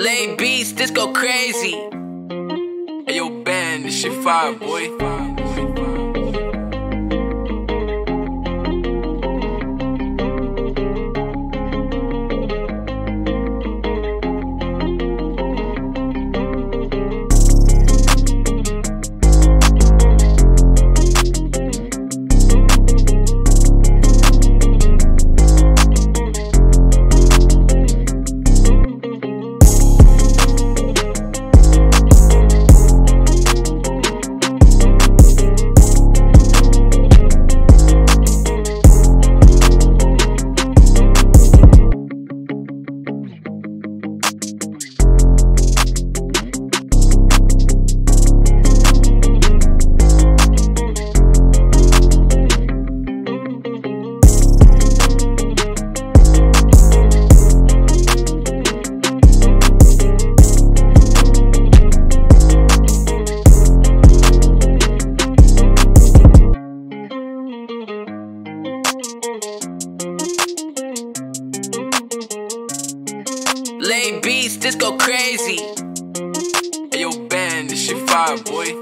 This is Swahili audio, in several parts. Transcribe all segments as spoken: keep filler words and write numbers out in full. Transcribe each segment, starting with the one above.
Lay beats, this go crazy. Hey yo, Ben, this shit fire, boy. Lay beats, this go crazy. Hey yo, Ben, this shit fire, boy.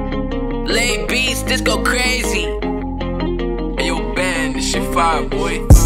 Lay beats, this go crazy. Hey yo, Ben, this shit fire, boy.